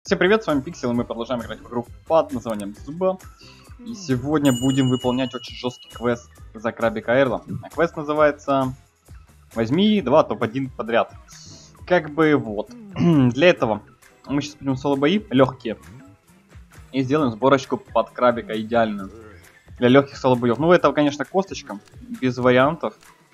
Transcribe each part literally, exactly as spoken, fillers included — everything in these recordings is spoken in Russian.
Всем привет, с вами Пиксел, и мы продолжаем играть в игру под названием Зуба. И сегодня будем выполнять очень жесткий квест за Крабика Эрла. А квест называется «Возьми два топ один подряд». Как бы вот. Для этого мы сейчас пойдем соло-бои, легкие. И сделаем сборочку под Крабика идеальную. Для легких соло-боев. Ну, это, конечно, косточка, без вариантов.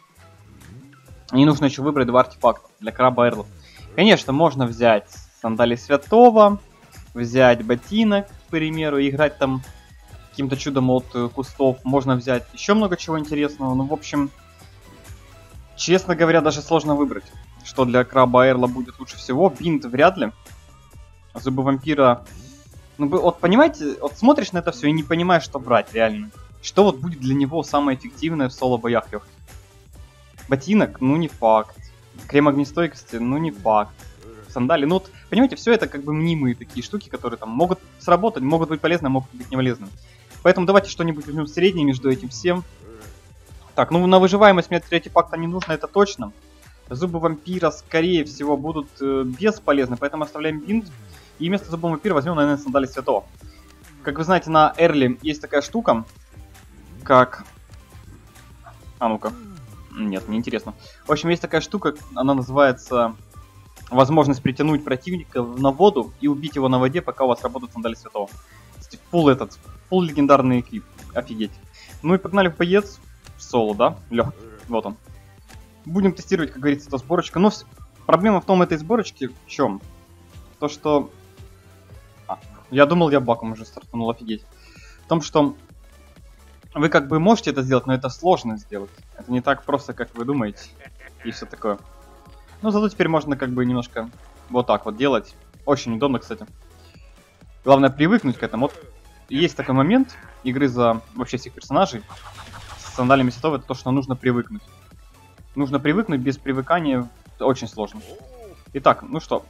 И нужно еще выбрать два артефакта для Краба Эрла. Конечно, можно взять сандали святого, взять ботинок, к примеру, и играть там каким-то чудом от кустов. Можно взять еще много чего интересного. Ну, в общем, честно говоря, даже сложно выбрать, что для Краба Эрла будет лучше всего. Бинт вряд ли. Зубы вампира... Ну, вот понимаете, вот смотришь на это все и не понимаешь, что брать реально. Что вот будет для него самое эффективное в соло-боях легких. Ботинок, ну не факт. Крем огнестойкости, ну не факт. Сандали, ну вот, понимаете, все это как бы мнимые такие штуки, которые там могут сработать, могут быть полезны, а могут быть не полезны. Поэтому давайте что-нибудь возьмем среднее между этим всем. Так, ну на выживаемость мне третий пакта не нужно, это точно. Зубы вампира, скорее всего, будут э, бесполезны, поэтому оставляем бинт. И вместо зубов вампира возьмем, наверное, сандали святого. Как вы знаете, на Эрле есть такая штука, как... А ну-ка. Нет, мне интересно. В общем, есть такая штука, она называется... Возможность притянуть противника на воду и убить его на воде, пока у вас работают сандали святого. Фул этот, фул легендарный эквип. Офигеть. Ну и погнали в боец. Соло, да? Легкий. Вот он. Будем тестировать, как говорится, эта сборочка. Но проблема в том этой сборочке в чем? То, что... А, я думал, я баком уже стартанул, офигеть. В том, что вы как бы можете это сделать, но это сложно сделать. Это не так просто, как вы думаете. И все такое. Ну, зато теперь можно как бы немножко вот так вот делать. Очень удобно, кстати. Главное привыкнуть к этому. Вот есть такой момент игры за вообще всех персонажей с сандалями святого, это то, что нужно привыкнуть. Нужно привыкнуть, без привыкания очень сложно. Итак, ну что.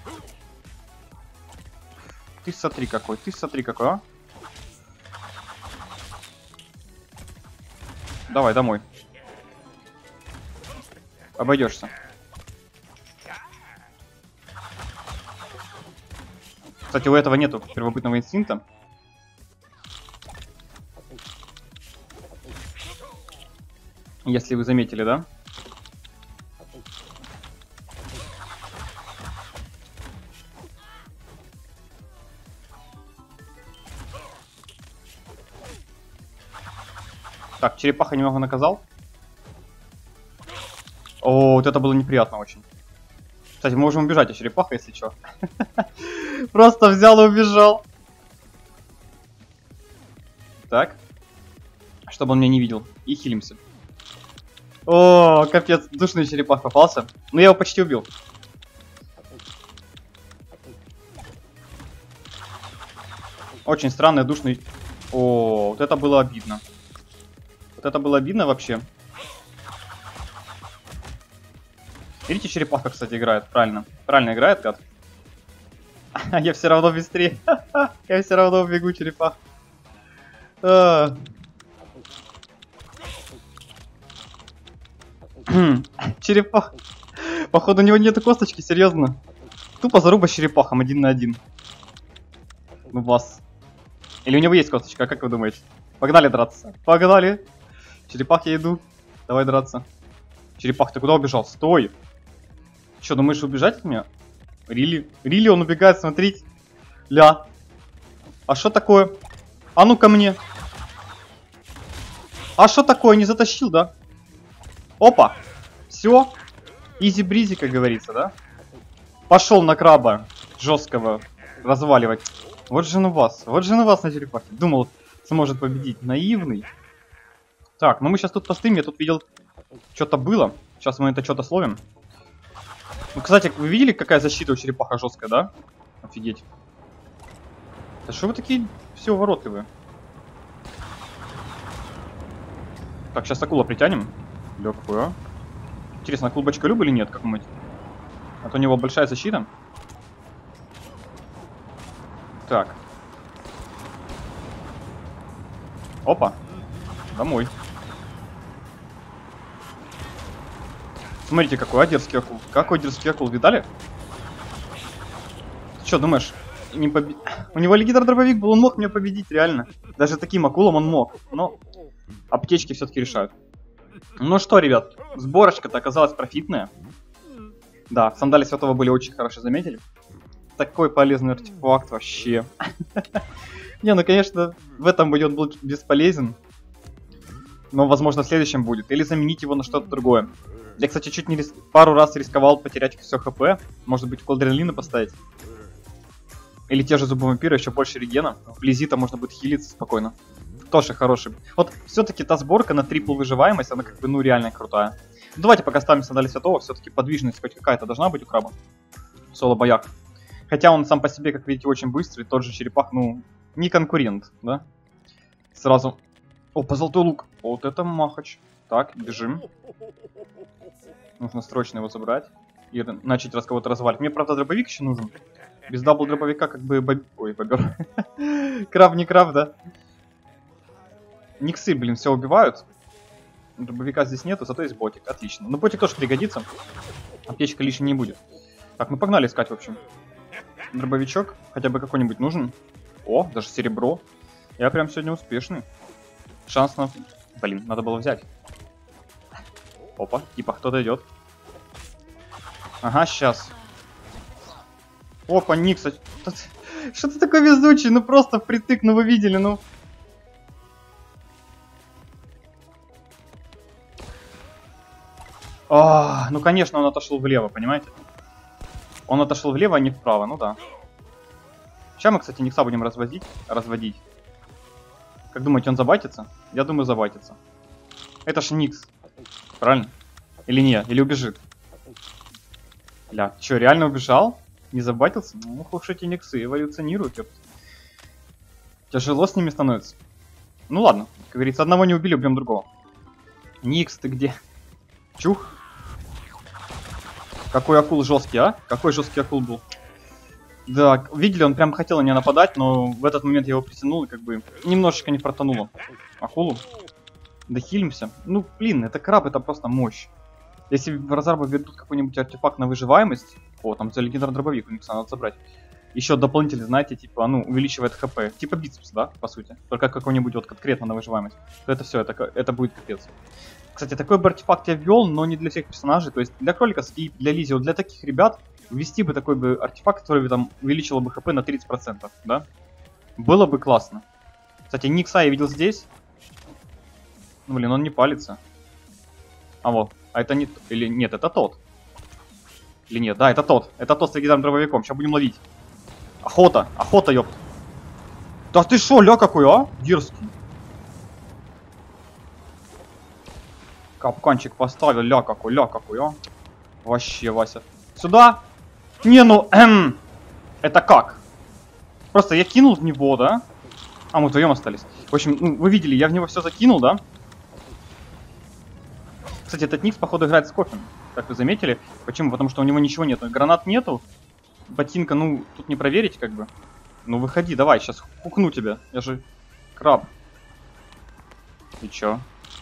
Ты смотри какой, ты смотри какой, а. Давай, домой. Обойдешься. Кстати, у этого нету первобытного инстинкта. Если вы заметили, да? Так, черепаха немного наказал. О, вот это было неприятно очень. Кстати, мы можем убежать от черепаха, если что. Просто взял и убежал. Так. Чтобы он меня не видел. И хилимся. О, капец, душный черепах попался. Ну, я его почти убил. Очень странный, душный. О, вот это было обидно. Вот это было обидно вообще. Видите, черепаха, кстати, играет. Правильно. Правильно играет, гад. А я все равно быстрее. Я все равно убегу, черепах. Черепах. Походу, у него нету косточки, серьезно. Тупо заруба с черепахом один на один. Ну вас. Или у него есть косточка, а как вы думаете? Погнали драться. Погнали. Черепах, я иду. Давай драться. Черепах, ты куда убежал? Стой. Че, думаешь убежать от меня? Рили? Рили, он убегает, смотрите. Ля. А что такое? А ну ко мне. А что такое? Не затащил, да? Опа. Все. Изи-бризи, как говорится, да? Пошел на краба жесткого разваливать. Вот же на вас. Вот же на вас на черепахе. Думал, сможет победить. Наивный. Так, ну мы сейчас тут постоим. Я тут видел, что-то было. Сейчас мы это что-то словим. Ну, кстати, вы видели, какая защита у черепаха жесткая, да? Офигеть. Да что вы такие все уворотливые? Так, сейчас акула притянем. Легкую, а? Интересно, акул бочколюб или нет, как думаете? А то у него большая защита. Так. Опа. Домой. Смотрите, какой а, дерзкий акул. Какой дерзкий акул, видали? Ты что, думаешь, не побед... У него легендар-дробовик был, он мог меня победить, реально. Даже таким акулам он мог. Но аптечки все-таки решают. Ну что, ребят, сборочка-то оказалась профитная. Да, сандали святого были очень хорошо, заметили? Такой полезный артефакт вообще. Не, ну конечно, в этом будет он был бесполезен. Но, возможно, в следующем будет. Или заменить его на что-то другое. Я, кстати, чуть не рис... пару раз рисковал потерять все хп. Может быть, колдерлины поставить. Или те же зубы вампира, еще больше регена. Вблизи-то можно будет хилиться спокойно. Тоже хороший. Вот все-таки та сборка на трипл выживаемость, она как бы, ну, реально крутая. Ну, давайте пока ставим сандали святого. Все-таки подвижность хоть какая-то должна быть у краба. В соло-боях. Хотя он сам по себе, как видите, очень быстрый. Тот же черепах, ну, не конкурент, да? Сразу... Опа, золотой лук. Вот это махач. Так, бежим. Нужно срочно его забрать. И начать раз кого-то развалить. Мне, правда, дробовик еще нужен. Без дабл дробовика как бы... Боб... Ой, бобер. Краб не краб, да? Никсы, блин, все убивают. Дробовика здесь нету, зато есть ботик. Отлично. Ну, ботик тоже пригодится. Аптечка лишней не будет. Так, ну погнали искать, в общем. Дробовичок. Хотя бы какой-нибудь нужен. О, даже серебро. Я прям сегодня успешный. Шанс на... Блин, надо было взять. Опа, типа кто-то идет. Ага, сейчас. Опа, Никс. Что ты такой везучий? Ну просто впритык, ну вы видели, ну. А, ну конечно, он отошел влево, понимаете? Он отошел влево, а не вправо, ну да. Сейчас мы, кстати, Никса будем разводить. Разводить. Как думаете, он забайтится? Я думаю, забайтится. Это ж Никс. Правильно? Или не? Или убежит? Бля, что, реально убежал? Не забайтился? Ну, уж эти Никсы эволюционируют. Ёпт. Тяжело с ними становится. Ну ладно, как говорится, одного не убили, убьем другого. Никс, ты где? Чух. Какой акул жесткий, а? Какой жесткий акул был. Да, видели, он прям хотел на меня нападать, но в этот момент я его притянул и как бы немножечко не протонуло. Акулу. Дохилимся. Ну, блин, это краб, это просто мощь. Если в разрабы ведут какой-нибудь артефакт на выживаемость... О, там за легендарный дробовик у них надо забрать. Еще дополнительно, знаете, типа, ну, увеличивает хп. Типа бицепс, да, по сути. Только какой-нибудь вот конкретно на выживаемость. То это все, это, это будет капец. Кстати, такой бы артефакт я ввел, но не для всех персонажей. То есть для кролика, скип, для Лизи, вот для таких ребят ввести бы такой бы артефакт, который бы там увеличил бы хп на тридцать процентов, да? Было бы классно. Кстати, Никса я видел здесь. Ну, блин, он не палится. А вот, а это не... Или нет, это тот. Или нет, да, это тот. Это тот с легендарным дробовиком. Сейчас будем ловить. Охота, охота, ёпт. Да ты шо, ля какой, а? Дерзкий. Капканчик поставил, ля какой, ля какой, а? Вообще, Вася. Сюда? Не, ну, эм. Это как? Просто я кинул в него, да? А, мы вдвоем остались. В общем, ну, вы видели, я в него все закинул, да? Кстати, этот Никс, походу, играет с кофем. Как вы заметили. Почему? Потому что у него ничего нету. Гранат нету. Ботинка, ну, тут не проверить, как бы. Ну, выходи, давай, сейчас хукну тебя. Я же краб. И чё?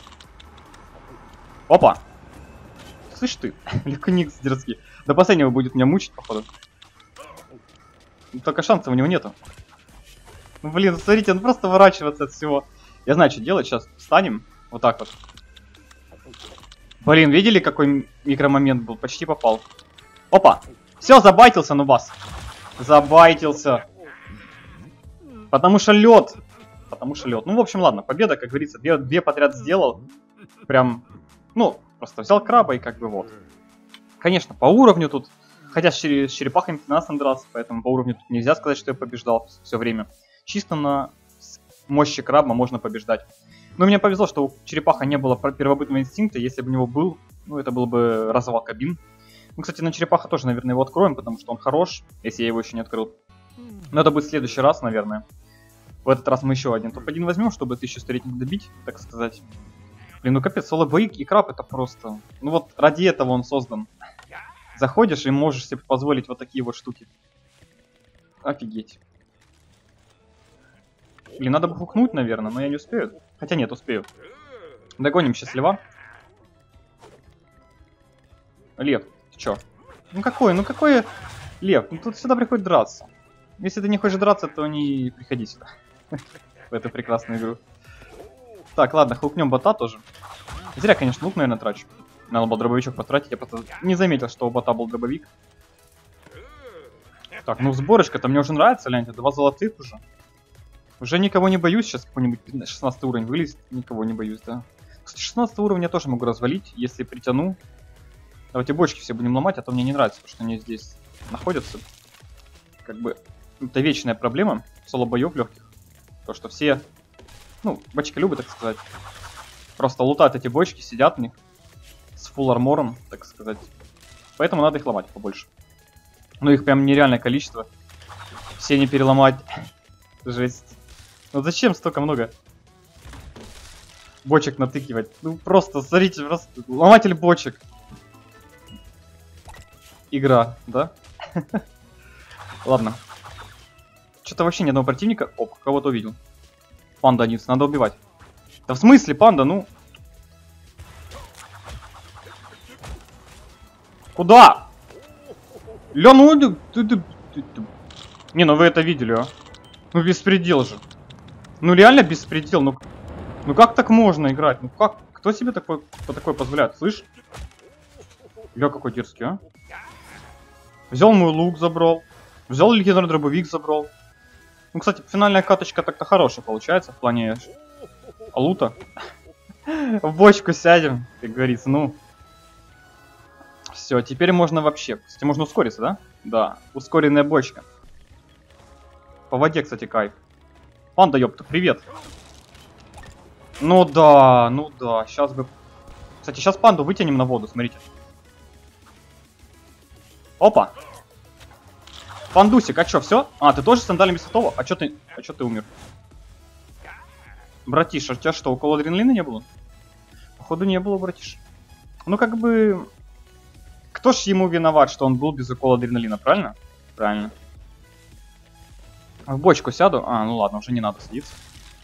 Опа! Слышь ты, легко Никс дерзкий. До последнего будет меня мучить, походу. Только шансов у него нету. Ну, блин, смотрите, он просто ворачивается от всего. Я знаю, что делать. Сейчас встанем. Вот так вот. Блин, видели, какой микромомент был? Почти попал. Опа! Все, забайтился, Нубас. Забайтился. Потому что лед. Потому что лед. Ну, в общем, ладно. Победа, как говорится, две, две подряд сделал. Прям, ну, просто взял краба и как бы вот. Конечно, по уровню тут. Хотя с, череп, с черепахами пятнадцать дрался, поэтому по уровню тут нельзя сказать, что я побеждал все время. Чисто на мощи краба можно побеждать. Но мне повезло, что у черепаха не было первобытного инстинкта. Если бы у него был, ну, это был бы развал кабин. Ну, кстати, на черепаха тоже, наверное, его откроем, потому что он хорош, если я его еще не открыл. Но это будет в следующий раз, наверное. В этот раз мы еще один топ один возьмем, чтобы тысячу сто рейтинг добить, так сказать. Блин, ну капец, соло-боик и краб это просто... Ну вот ради этого он создан. Заходишь и можешь себе позволить вот такие вот штуки. Офигеть. Блин, надо бы хукнуть, наверное, но я не успею. Хотя нет, успею. Догоним счастлива. Лев, ты чё? Ну какой, ну какой Лев? Ну тут сюда приходит драться. Если ты не хочешь драться, то не приходи сюда. В эту прекрасную игру. Так, ладно, хукнем бота тоже. Зря, конечно, лук, наверное, трачу. Надо было дробовичок потратить, я просто не заметил, что у бота был дробовик. Так, ну сборочка-то мне уже нравится, гляньте, два золотых уже. Уже никого не боюсь, сейчас какой-нибудь шестнадцатый уровень вылезет, никого не боюсь, да. Кстати, шестнадцатый уровень я тоже могу развалить, если притяну. Давайте бочки все будем ломать, а то мне не нравится, потому что они здесь находятся. Как бы, это вечная проблема соло-боев легких. То, что все, ну, бочки любят, так сказать. Просто лутают эти бочки, сидят в них с фулл армором, так сказать. Поэтому надо их ломать побольше. Ну, их прям нереальное количество. Все не переломать. Жесть. Ну зачем столько много бочек натыкивать? Ну просто, смотрите, просто ломатель бочек. Игра, да? Ладно. Что-то вообще ни одного противника. Оп, кого-то увидел. Панда один, надо убивать. Да в смысле, панда, ну? Куда? Ля, ну ты, ты, ты, ты. Не, ну вы это видели, а? Ну беспредел же. Ну реально беспредел. Ну, ну как так можно играть? Ну как? Кто себе такой, кто такое позволяет? Слышь? Ля, какой дерзкий, а? Взял мой лук, забрал. Взял легендарный дробовик, забрал. Ну, кстати, финальная каточка так-то хорошая получается в плане лута. В бочку сядем, как говорится, ну. Все, теперь можно вообще. Кстати, можно ускориться, да? Да, ускоренная бочка. По воде, кстати, кайф. Панда, ёпта, привет. Ну да, ну да, сейчас бы... Кстати, сейчас панду вытянем на воду, смотрите. Опа. Пандусик, а чё, все? А, ты тоже с сандалями святого? А чё ты... А чё ты умер? Братиш, а у тебя что, укол адреналина не было? Походу не было, братиш. Ну как бы... Кто ж ему виноват, что он был без укола адреналина, правильно? Правильно. В бочку сяду. А, ну ладно, уже не надо садиться.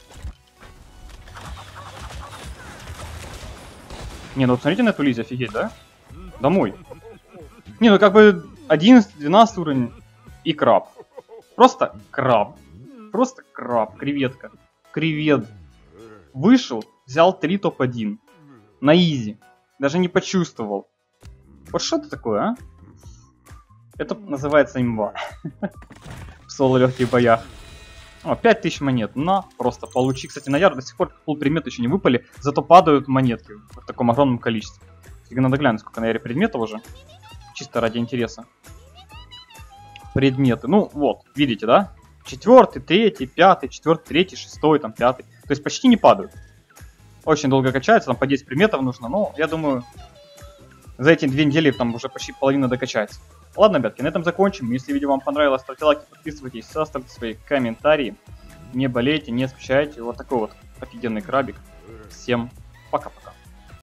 Не, ну смотрите на эту Лизи, офигеть, да? Домой. Не, ну как бы одиннадцатый-двенадцатый уровень и краб. Просто краб. Просто краб, креветка. Кревет. Вышел, взял три топ один. На изи. Даже не почувствовал. Вот что это такое, а? Это называется имба. В соло легких боях. О, пять тысяч монет. На, просто получи. Кстати, на Яр до сих пор полпредмета еще не выпали, зато падают монетки в таком огромном количестве. Тебе надо глянуть, сколько на Яре предметов уже. Чисто ради интереса. Предметы. Ну, вот, видите, да? Четвертый, третий, пятый, четвертый, третий, шестой, там, пятый. То есть почти не падают. Очень долго качаются, там по десять предметов нужно, но я думаю, за эти две недели там уже почти половина докачается. Ладно, ребятки, на этом закончим. Если видео вам понравилось, ставьте лайки, подписывайтесь, оставьте свои комментарии. Не болейте, не скучайте. Вот такой вот офигенный крабик. Всем пока-пока.